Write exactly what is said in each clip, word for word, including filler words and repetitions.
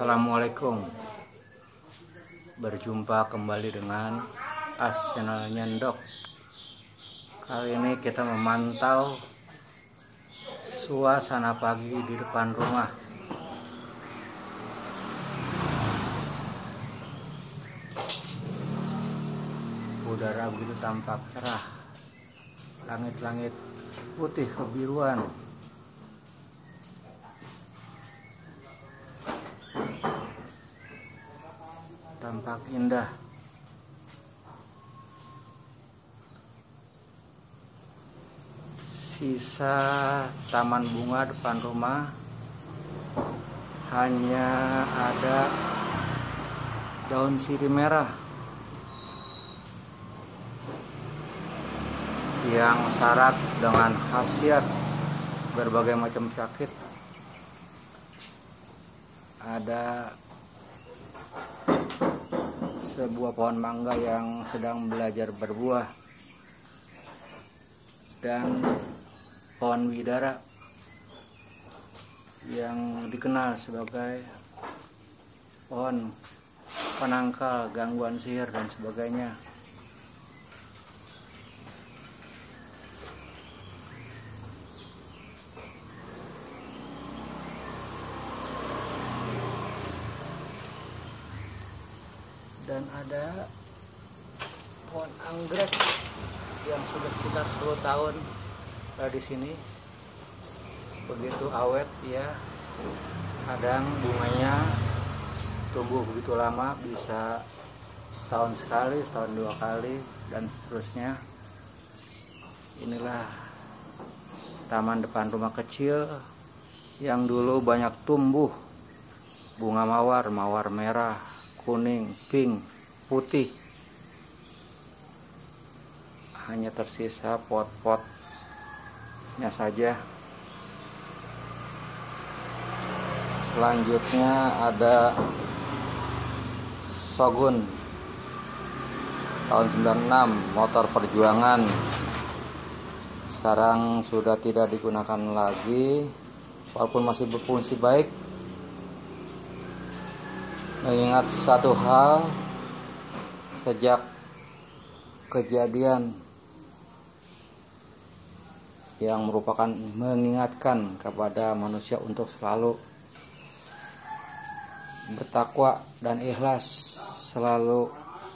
Assalamualaikum. Berjumpa kembali dengan As Channel Nyendok. Kali ini kita memantau suasana pagi di depan rumah. Udara begitu tampak cerah. Langit-langit putih kebiruan. Tampak indah. Sisa taman bunga depan rumah hanya ada daun sirih merah yang syarat dengan khasiat berbagai macam penyakit. Ada sebuah pohon mangga yang sedang belajar berbuah dan pohon widara yang dikenal sebagai pohon penangkal gangguan sihir dan sebagainya. Dan ada pohon anggrek yang sudah sekitar sepuluh tahun di sini, begitu awet ya. Kadang bunganya tumbuh begitu lama, bisa setahun sekali, setahun dua kali, dan seterusnya. Inilah taman depan rumah kecil yang dulu banyak tumbuh bunga mawar, mawar merah, kuning, pink, putih. Hanya tersisa pot-potnya saja. Selanjutnya ada Shogun tahun sembilan puluh enam, motor perjuangan. Sekarang sudah tidak digunakan lagi, walaupun masih berfungsi baik. Mengingat satu hal, sejak kejadian yang merupakan mengingatkan kepada manusia untuk selalu bertakwa dan ikhlas, selalu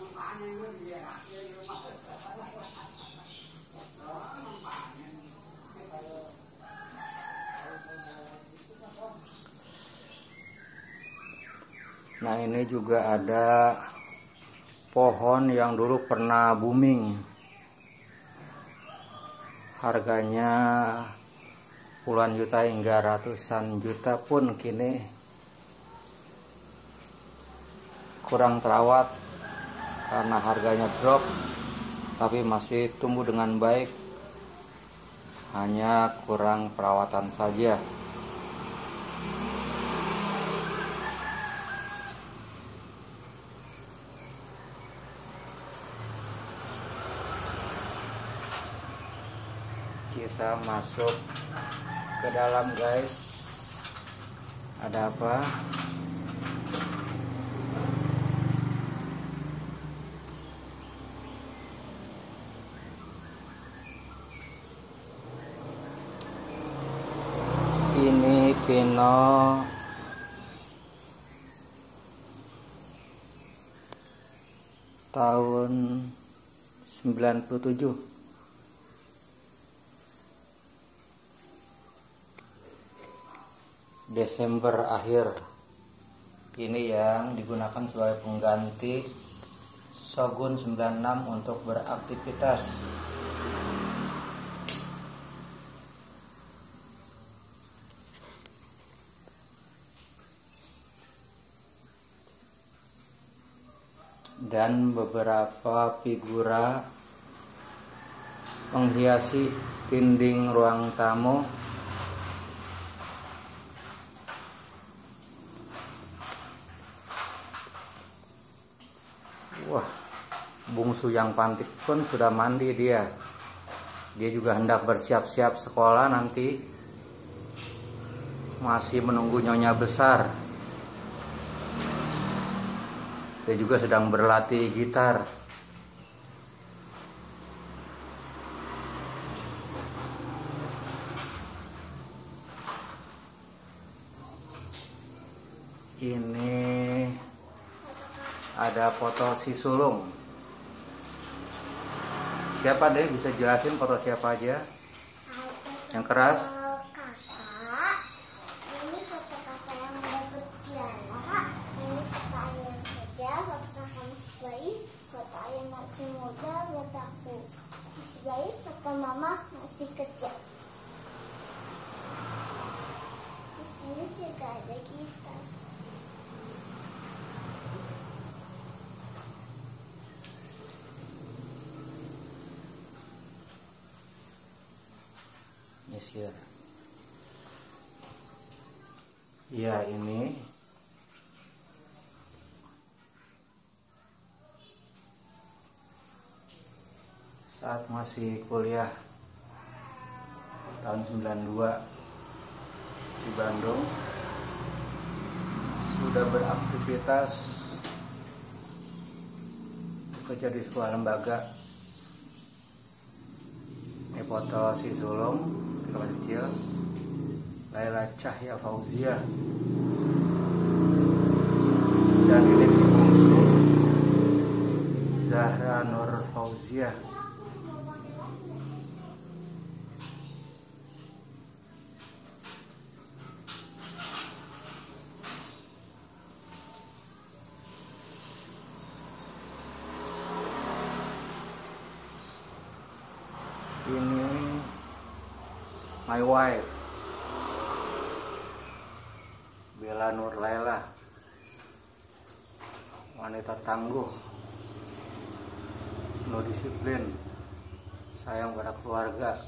Nah, ini juga ada pohon yang dulu pernah booming. Harganya puluhan juta hingga ratusan juta pun kini kurang terawat karena harganya drop, tapi masih tumbuh dengan baik. Hanya kurang perawatan saja. Kita masuk ke dalam, guys. Ada apa? Ini Pino tahun sembilan puluh tujuh. Desember akhir. Ini yang digunakan sebagai pengganti Shogun sembilan puluh enam untuk beraktivitas. Dan beberapa figura menghiasi dinding ruang tamu. Wah, bungsu yang pantik pun sudah mandi dia. Dia juga hendak bersiap-siap sekolah nanti. Masih menunggu nyonya besar. Dia juga sedang berlatih gitar. Ini ada foto si sulung. Siapa deh, bisa jelasin foto siapa aja? Yang keras? Kakak. Ini foto kakak yang dapat piala. Ini foto ayah yang kerja. Foto kakak masih bayi. Foto ayah masih muda buat aku. Masih bayi. Foto mama masih kecil. Di sini juga ada gitar. Mesir. Ya, ini saat masih kuliah tahun sembilan puluh dua di Bandung, sudah beraktivitas bekerja di sebuah lembaga. Ini foto si sulung ketika masih kecil, Laila Cahya Fauzia, dan ini si bungsu Zahra Nur Fauzia. Ini my wife, Bella Nur Laila, wanita tangguh, penuh disiplin, sayang pada keluarga,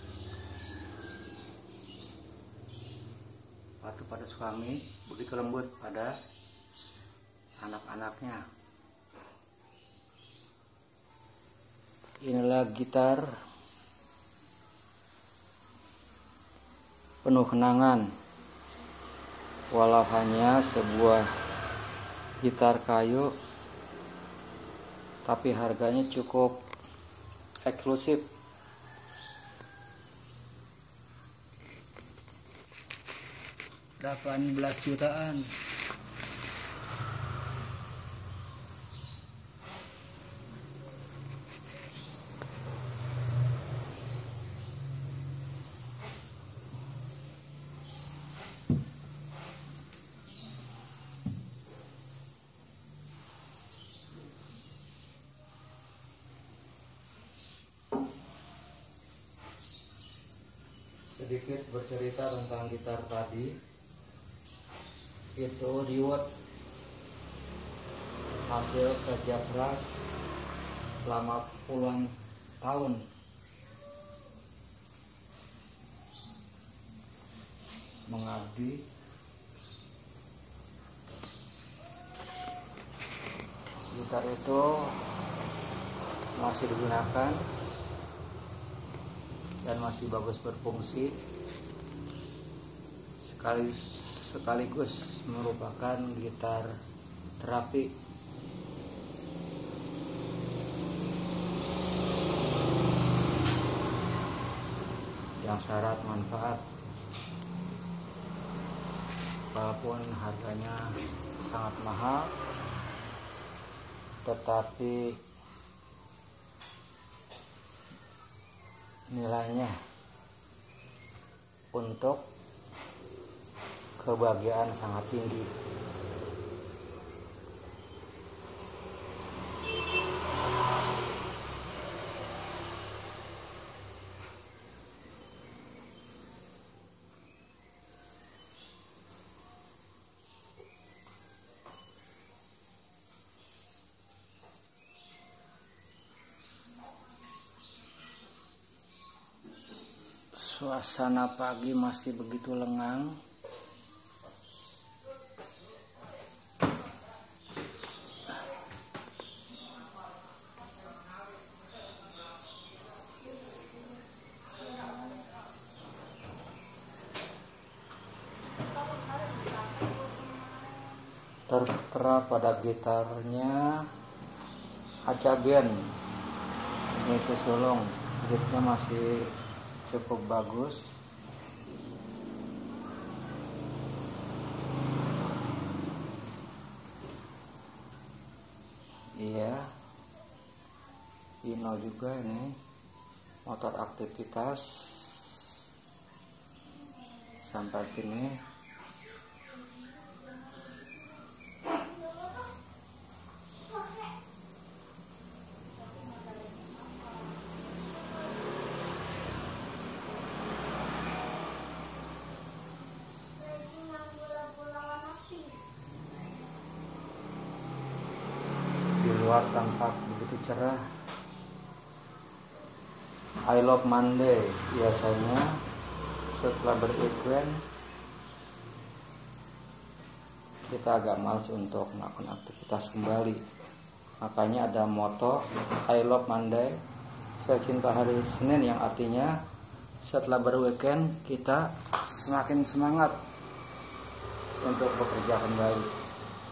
patuh pada suami, begitu lembut pada anak-anaknya. Inilah gitar penuh kenangan, walau hanya sebuah gitar kayu, tapi harganya cukup eksklusif. delapan belas jutaan. Sedikit bercerita tentang gitar tadi, itu Reward, hasil kerja keras selama puluhan tahun. Mengabdi gitar itu masih digunakan dan masih bagus berfungsi, sekali sekaligus merupakan gitar terapi. Yang syarat manfaat, walaupun harganya sangat mahal, tetapi nilainya untuk kebahagiaan sangat tinggi. Suasana pagi masih begitu lengang. tertera pada gitarnya Aca Band. Ini sesulung, gripnya masih cukup bagus. Iya, Hino juga ini motor aktivitas sampai sini. Di luar tampak begitu cerah. I Love Monday. Biasanya setelah beriklan kita agak malas untuk melakukan aktivitas kembali, makanya ada moto I Love Monday, saya cinta hari Senin, yang artinya setelah berweekend kita semakin semangat untuk bekerja kembali.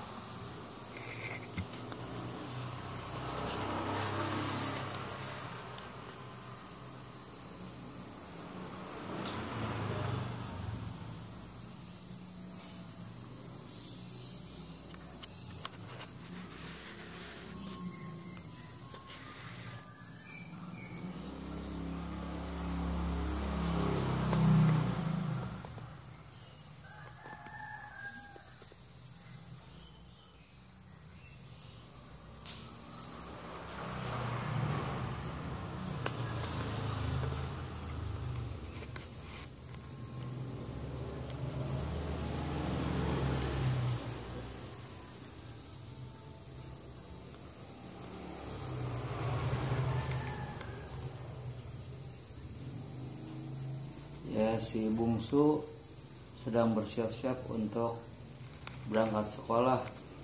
Ya, si bungsu sedang bersiap-siap untuk berangkat sekolah,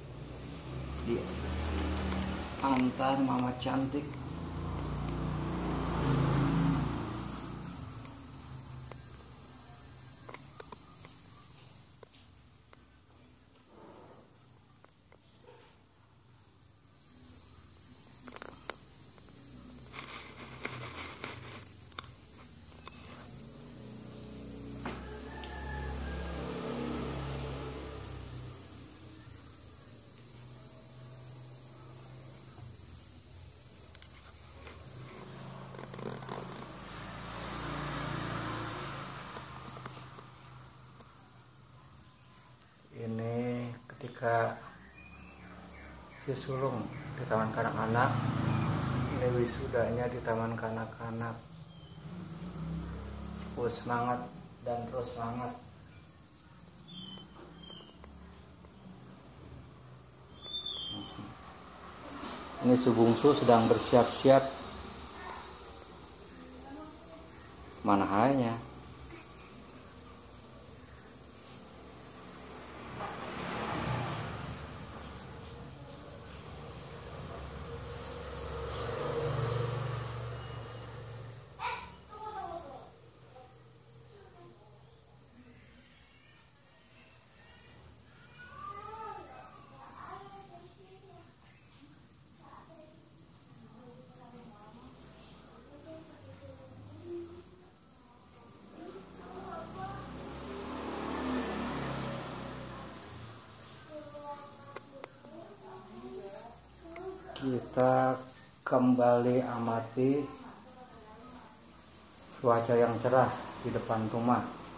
diantar mama cantik. Ini ketika si sulung di taman kanak-kanak, ini wisudanya di taman kanak-kanak. Terus semangat dan terus semangat. Ini si bungsu sedang bersiap-siap. Mana hanya kita kembali amati cuaca yang cerah di depan rumah.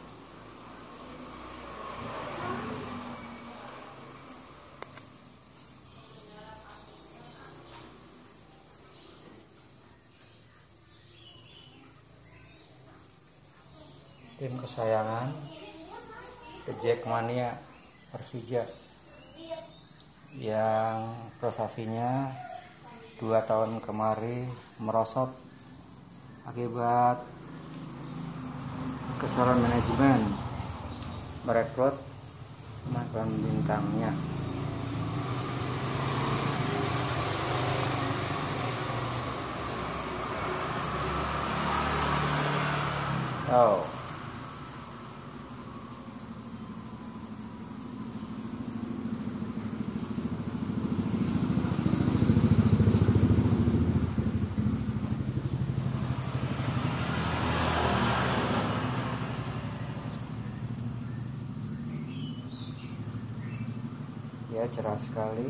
Tim kesayangan The Jackmania Persija yang prestasinya dua tahun kemarin merosot akibat kesalahan manajemen merekrut pemain bintangnya. Oh, ya, cerah sekali.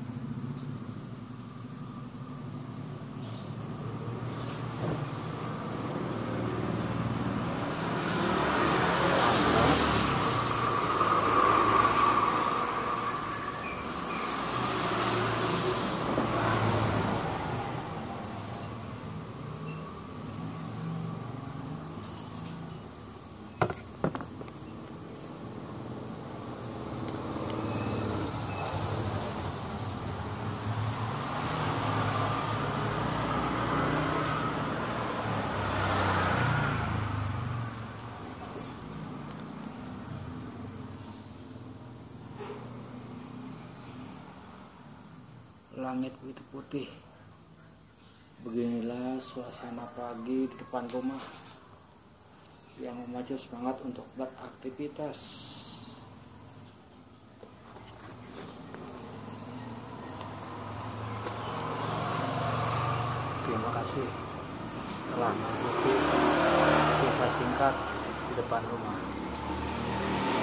Langit begitu putih. Beginilah suasana pagi di depan rumah yang memacu semangat untuk beraktivitas. Terima kasih telah mengikuti kisah singkat di depan rumah.